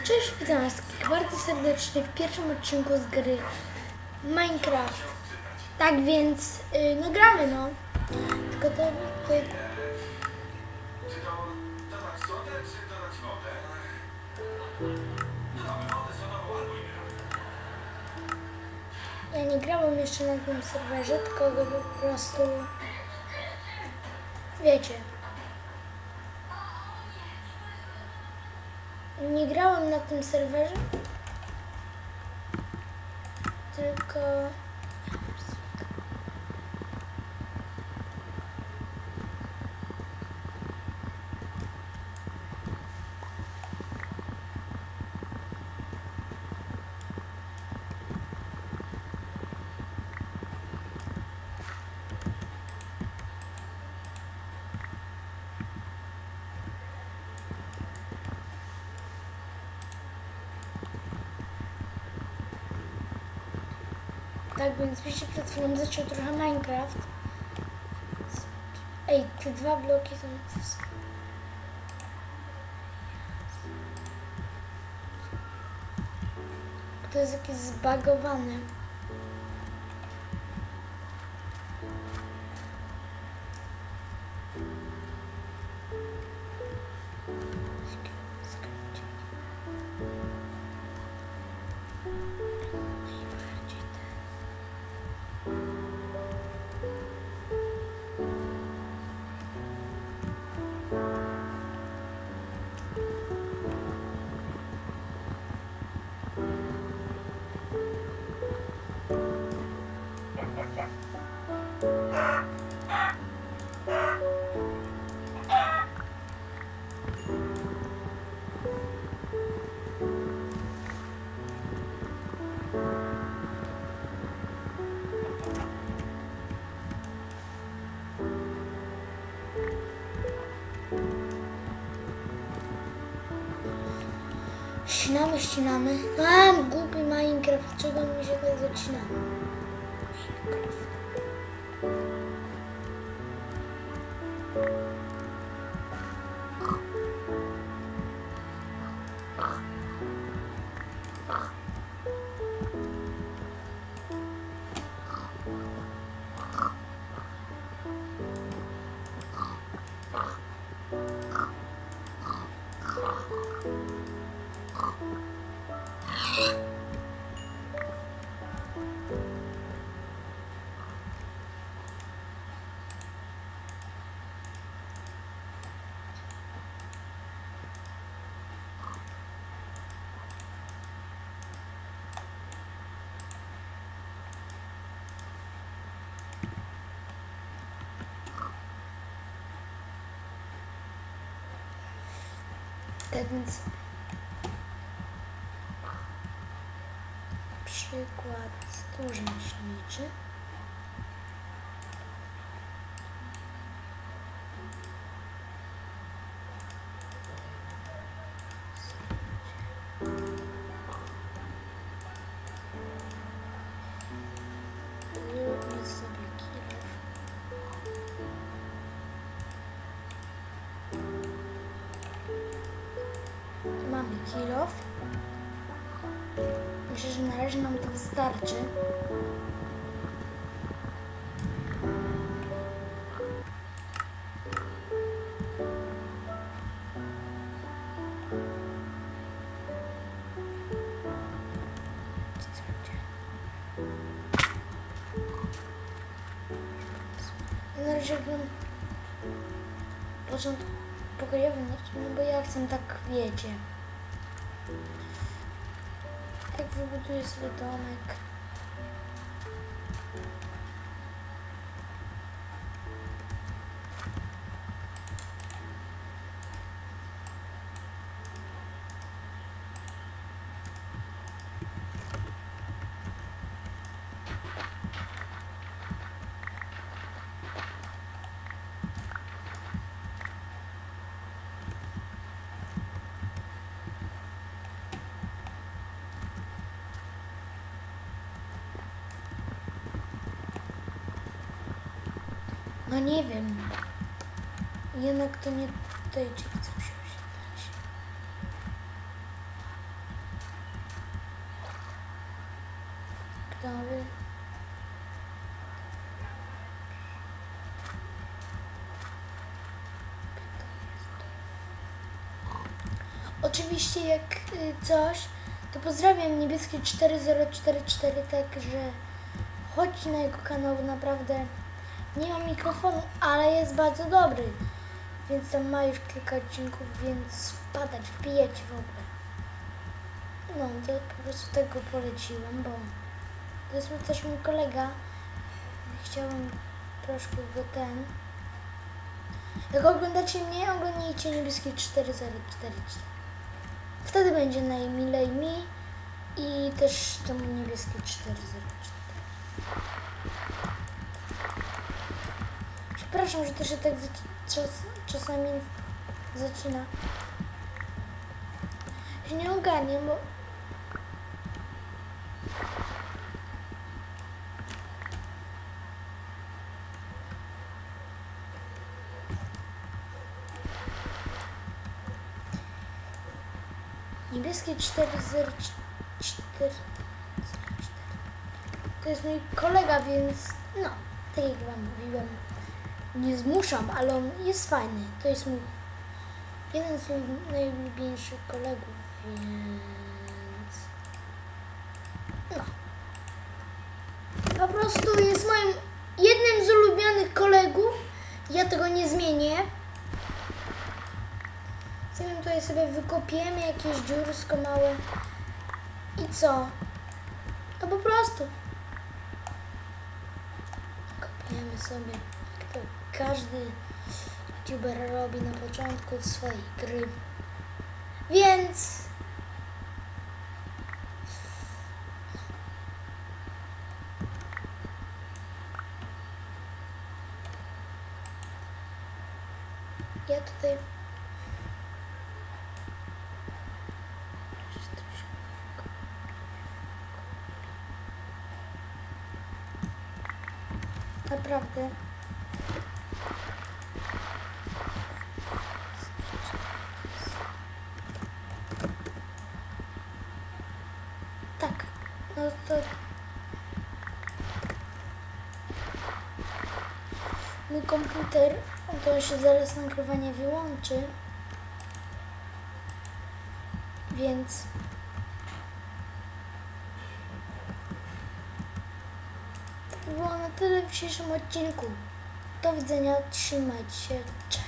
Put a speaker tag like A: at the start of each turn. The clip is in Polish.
A: Cześć, witam was bardzo serdecznie w pierwszym odcinku z gry Minecraft. Tak więc, no gramy, no. Tylko to... Ja nie grałem jeszcze na tym serwerze, tylko go po prostu... Wiecie. Nie grałem na tym serwerze, tylko... Tak więc mi się przed chwilą zaczął trochę Minecraft. Ej, te dwa bloki są... To jest jakieś zbagowane. Ścinamy. Głupi Minecraft, czego mi się tak zacina? Minecraft. Tak więc przykład stół rzemieślniczy. Zróbmy sobie kilof. Mamy kilof. Myślę, że na razie nam to wystarczy. Na razie bym początek pokojowy, no bo ja chcę tak, wiecie. Jak wybuduję sobie domek. No nie wiem. Jednak to nie tutaj, czy chcę się osiedlać. ciekawy. Oczywiście jak coś, to pozdrawiam niebieski 4044, także chodź na jego kanał, naprawdę nie ma mikrofonu, ale jest bardzo dobry, więc tam ma już kilka odcinków, więc wpadać, wbijać w ogóle. No, to po prostu tego poleciłem, bo to jest też mój kolega. Chciałam troszkę go Jak oglądacie mnie, oglądajcie niebieski 4044. Wtedy będzie najmilej mi i też to niebieskie 404. Przepraszam, że to się tak czasami zaczyna. Się nie ogarniam, bo niebieskie 404 to jest mój kolega, więc no, tak jak wam mówiłem, nie zmuszam, ale on jest fajny. To jest mój jeden z najulubieńszych kolegów, więc no. Po prostu jest moim jednym z ulubionych kolegów. Ja tego nie zmienię. Tutaj sobie wykopiemy jakieś dziursko małe i co? To po prostu kopiemy sobie, jak to każdy youtuber robi na początku swojej gry. Więc ja tutaj naprawdę tak, no to mój komputer, to się zaraz nagrywanie wyłączy, więc to było na tyle w dzisiejszym odcinku. Do widzenia, trzymajcie się, cześć.